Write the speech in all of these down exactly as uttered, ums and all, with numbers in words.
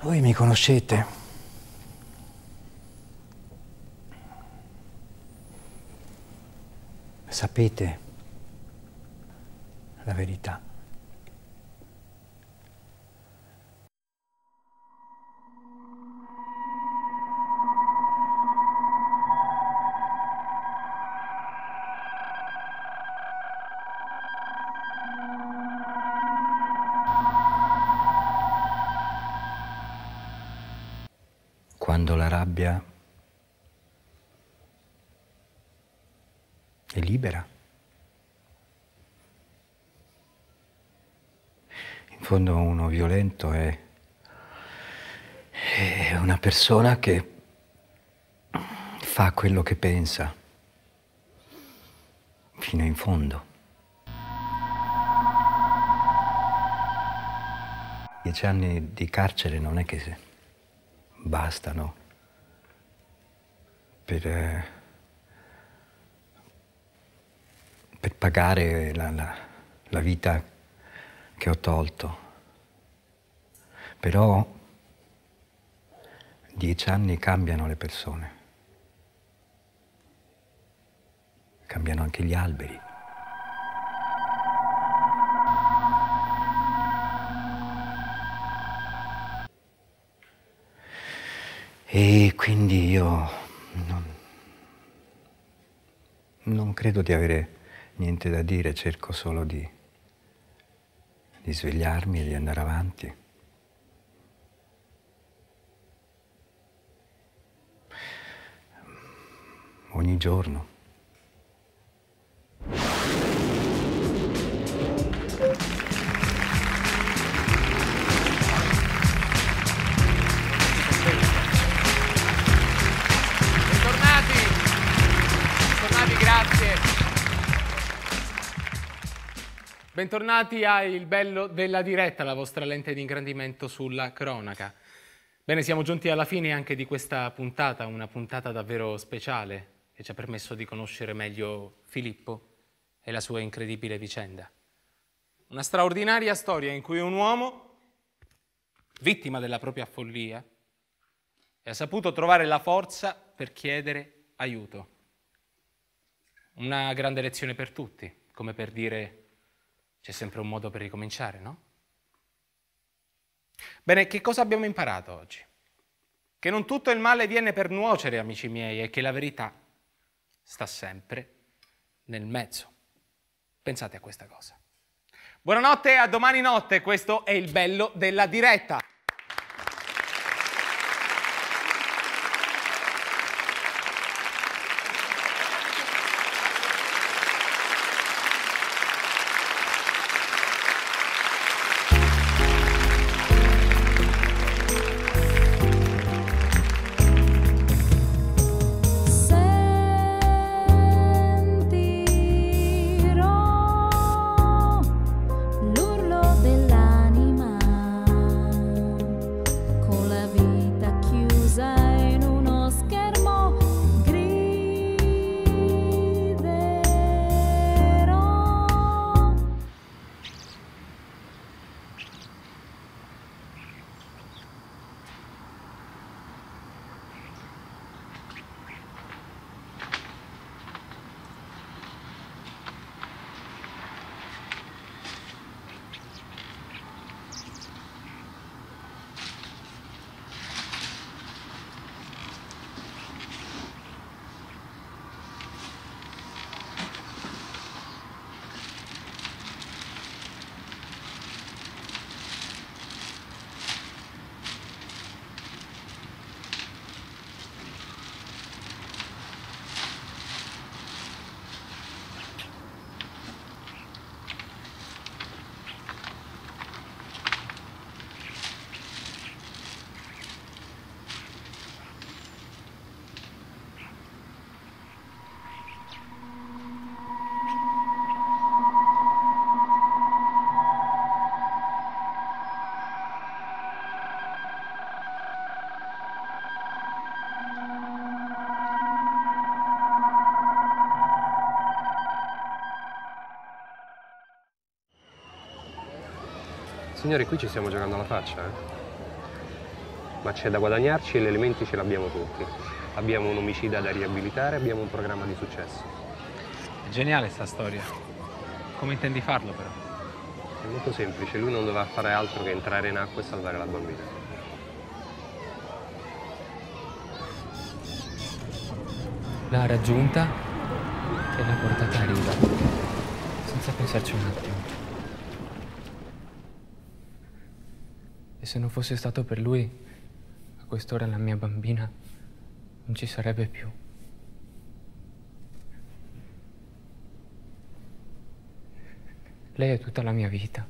Voi mi conoscete. Sapete la verità. Quando la rabbia è libera. In fondo uno violento è, è una persona che fa quello che pensa fino in fondo. Dieci anni di carcere non è che bastano per, eh, per pagare la, la, la vita che ho tolto. Però dieci anni cambiano le persone, cambiano anche gli alberi. E quindi io non, non credo di avere niente da dire, cerco solo di, di svegliarmi e di andare avanti. Ogni giorno. Bentornati a Il Bello della Diretta, la vostra lente di ingrandimento sulla cronaca. Bene, siamo giunti alla fine anche di questa puntata, una puntata davvero speciale che ci ha permesso di conoscere meglio Filippo e la sua incredibile vicenda. Una straordinaria storia in cui un uomo, vittima della propria follia, ha saputo trovare la forza per chiedere aiuto. Una grande lezione per tutti, come per dire: c'è sempre un modo per ricominciare, no? Bene, che cosa abbiamo imparato oggi? Che non tutto il male viene per nuocere, amici miei, e che la verità sta sempre nel mezzo. Pensate a questa cosa. Buonanotte e a domani notte, questo è Il Bello della Diretta. Signori, qui ci stiamo giocando la faccia, eh? ma c'è da guadagnarci e gli elementi ce l'abbiamo tutti. Abbiamo un omicida da riabilitare, abbiamo un programma di successo. È geniale sta storia. Come intendi farlo però? È molto semplice, lui non doveva fare altro che entrare in acqua e salvare la bambina. L'ha raggiunta e l'ha portata a riva, senza pensarci un attimo. E se non fosse stato per lui, a quest'ora la mia bambina non ci sarebbe più. Lei è tutta la mia vita.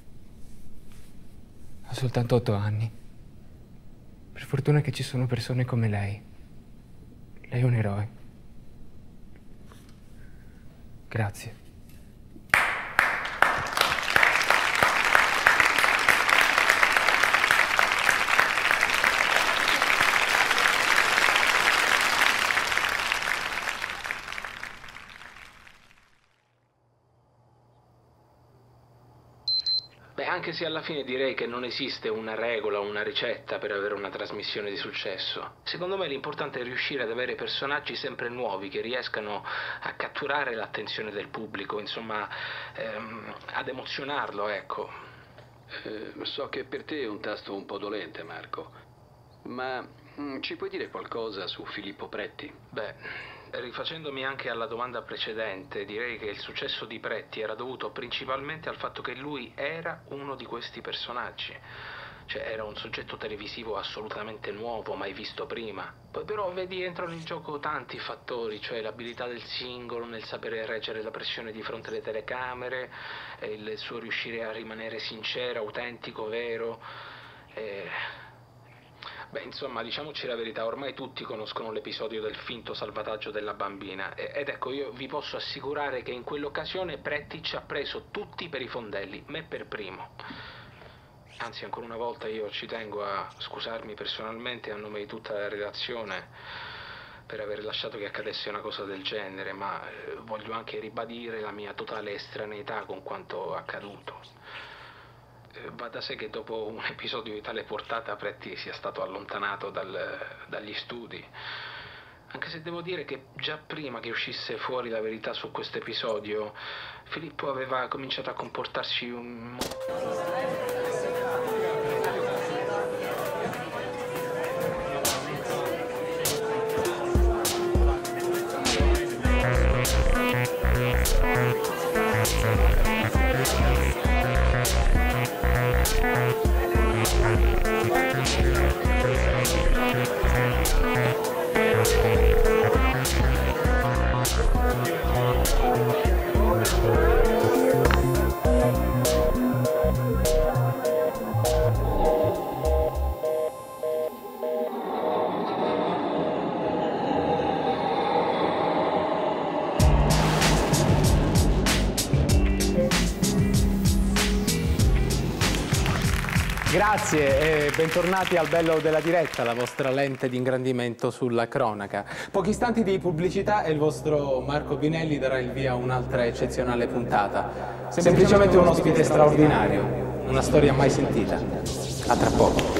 Ha soltanto otto anni. Per fortuna che ci sono persone come lei. Lei è un eroe. Grazie. Beh, anche se alla fine direi che non esiste una regola o una ricetta per avere una trasmissione di successo. Secondo me l'importante è riuscire ad avere personaggi sempre nuovi che riescano a catturare l'attenzione del pubblico, insomma, ehm, ad emozionarlo, ecco. Eh, so che per te è un tasto un po' dolente, Marco, ma mm, ci puoi dire qualcosa su Filippo Pretti? Beh, rifacendomi anche alla domanda precedente, direi che il successo di Pretti era dovuto principalmente al fatto che lui era uno di questi personaggi. Cioè, era un soggetto televisivo assolutamente nuovo, mai visto prima. Poi però, vedi, entrano in gioco tanti fattori, cioè l'abilità del singolo nel sapere reggere la pressione di fronte alle telecamere, il suo riuscire a rimanere sincero, autentico, vero. E... Beh, insomma, diciamoci la verità, ormai tutti conoscono l'episodio del finto salvataggio della bambina. Ed ecco, io vi posso assicurare che in quell'occasione Pretti ci ha preso tutti per i fondelli, me per primo. Anzi, ancora una volta io ci tengo a scusarmi personalmente a nome di tutta la redazione per aver lasciato che accadesse una cosa del genere, ma eh, voglio anche ribadire la mia totale estraneità con quanto accaduto. Eh, va da sé che dopo un episodio di tale portata Pretti sia stato allontanato dal, dagli studi. Anche se devo dire che già prima che uscisse fuori la verità su questo episodio, Filippo aveva cominciato a comportarsi un... Grazie e bentornati al Bello della Diretta, la vostra lente di ingrandimento sulla cronaca. Pochi istanti di pubblicità e il vostro Marco Binelli darà il via a un'altra eccezionale puntata. Semplicemente un ospite straordinario, una storia mai sentita. A tra poco.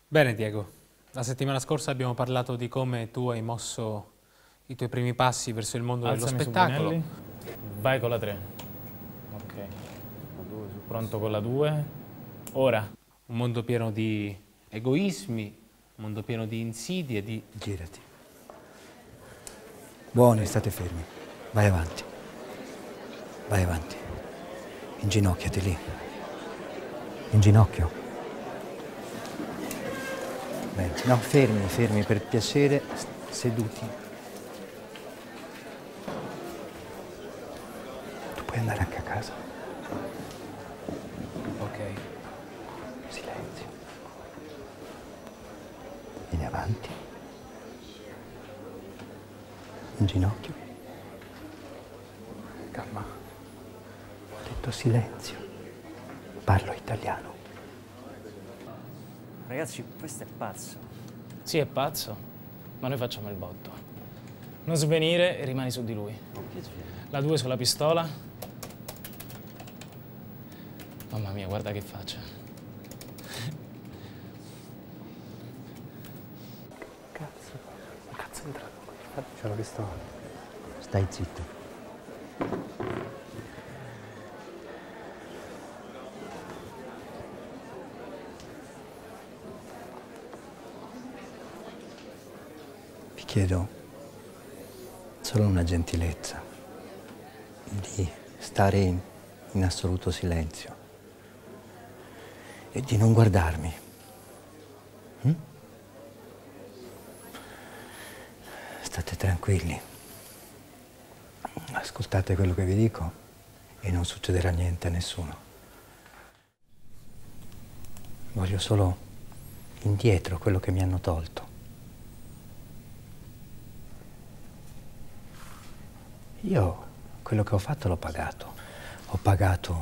Bene Diego, la settimana scorsa abbiamo parlato di come tu hai mosso i tuoi primi passi verso il mondo Alzami dello spettacolo. Su Vai con la tre. Ok. Pronto con la due. Ora. Un mondo pieno di egoismi, un mondo pieno di insidie, di... Girati. Buoni, state fermi. Vai avanti. Vai avanti. Inginocchiati lì. In ginocchio. Bene. No, fermi, fermi, per piacere, seduti. Tu puoi andare anche a casa. Ok. Silenzio. Vieni avanti. In ginocchio. Calma. Ho detto silenzio. Parlo italiano. Ragazzi, questo è pazzo. Sì, è pazzo, ma noi facciamo il botto. Non svenire e rimani su di lui. La due sulla pistola. Mamma mia, guarda che faccia. Cazzo, cazzo è entrato qui? Infatti c'è la pistola. Stai zitto. Vi chiedo solo una gentilezza, di stare in, in assoluto silenzio e di non guardarmi. Hm? State tranquilli, ascoltate quello che vi dico e non succederà niente a nessuno. Voglio solo indietro quello che mi hanno tolto. Io quello che ho fatto l'ho pagato. Ho pagato.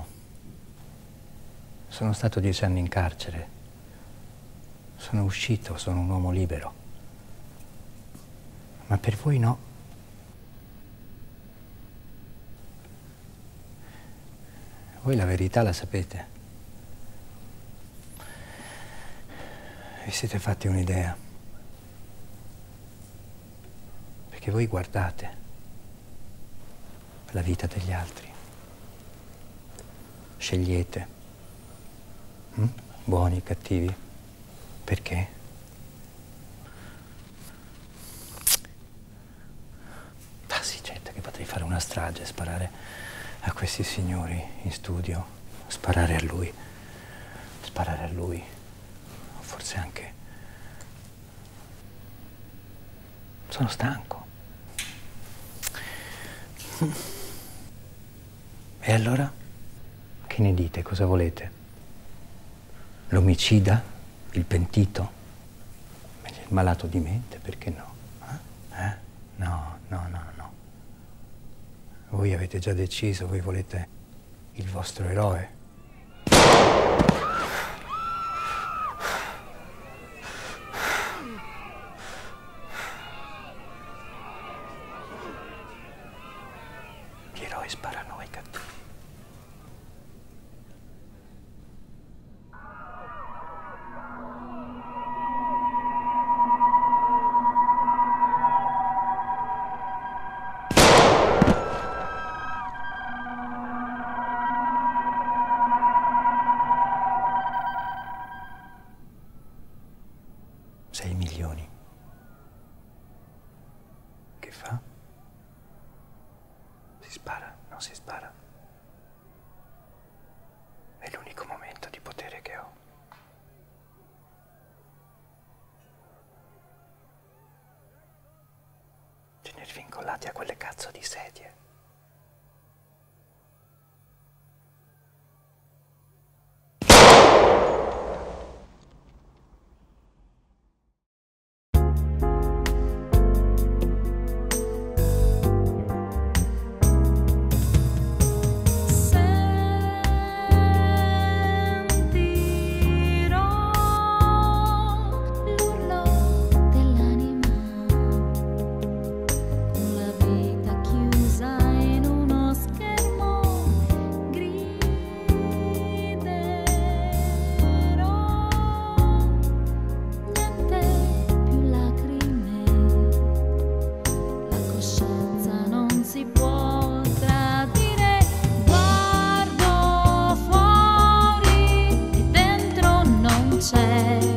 Sono stato dieci anni in carcere. Sono uscito, sono un uomo libero. Ma per voi no. Voi la verità la sapete. Vi siete fatti un'idea. Perché voi guardate la vita degli altri. Scegliete. Hm? Buoni, cattivi. Perché? Ah sì, certo che potrei fare una strage, sparare a questi signori in studio, sparare a lui, sparare a lui, forse anche... Sono stanco. E allora? Che ne dite? Cosa volete? L'omicida? Il pentito? Il malato di mente? Perché no? Eh? Eh? No, no, no, no. Voi avete già deciso, voi volete il vostro eroe. Gli eroi sparano ai cattivi. Sei milioni. Che fa? Si spara, non si spara. È l'unico momento di potere che ho. Tenervi incollati a quelle cazzo di sedie. L'urlo dell'anima con la vita chiusa c'è.